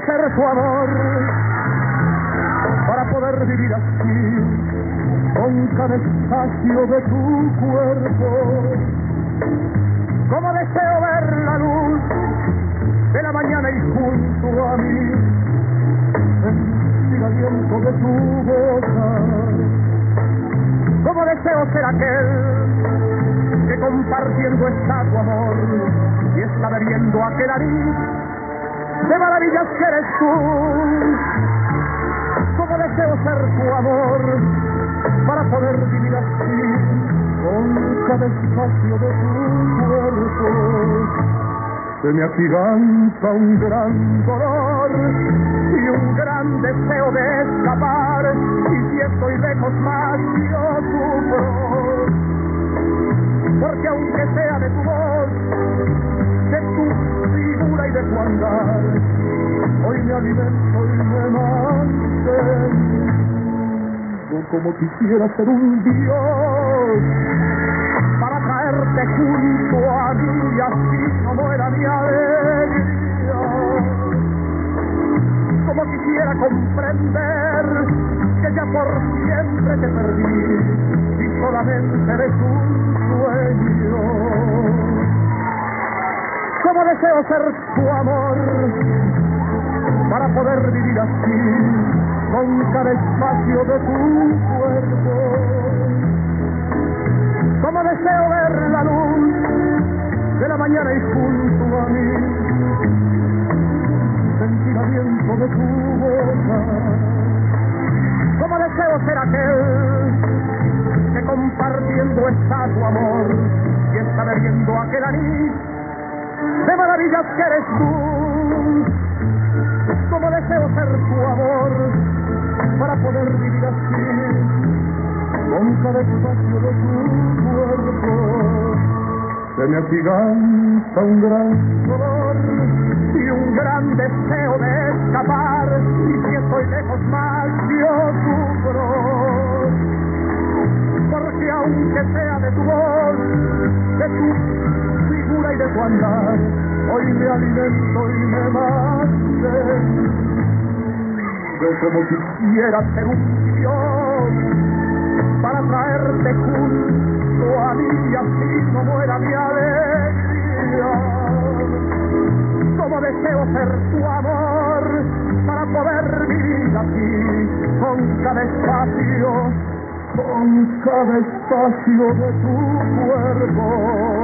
ser tu amor para poder vivir así con cada espacio de tu cuerpo. Como deseo ver la luz de la mañana y junto a mí sentir el aliento de tu boca. Como deseo ser aquel que compartiendo está tu amor y está bebiendo aquel anís de maravillas que eres tú. Como deseo ser tu amor para poder vivir así con cada espacio de tu cuerpo. Se me agiganta un gran dolor y un gran deseo de escapar, y si estoy lejos más yo sufro, porque aunque sea de tu voz, de tu figura y de tu andar, hoy me alimento y me mantengo como quisiera ser un dios para traerte junto a mí y así no muera mi alegría. Como quisiera comprender que ya por siempre te perdí y solamente eres un sueño. Como deseo ser tu amor para poder vivir así con cada espacio de tu cuerpo. Como deseo ver la luz de la mañana y junto a mí sentir aliento de tu boca. Como deseo ser aquel que compartiendo está tu amor y está bebiendo aquel anís de maravillas que eres tú. Como deseo ser tu amor para poder vivir así con cada espacio de tu cuerpo. Se me agiganta un gran dolor y un gran deseo de escapar, y si estoy lejos más yo sufro, porque aunque sea de tu voz, de tu figura y de tu andar, hoy me alimento y me mantengo como quisiera ser un dios para traerte junto a mí y así no muera mi alegría. Como deseo ser tu amor para poder vivir aquí con cada espacio de tu cuerpo.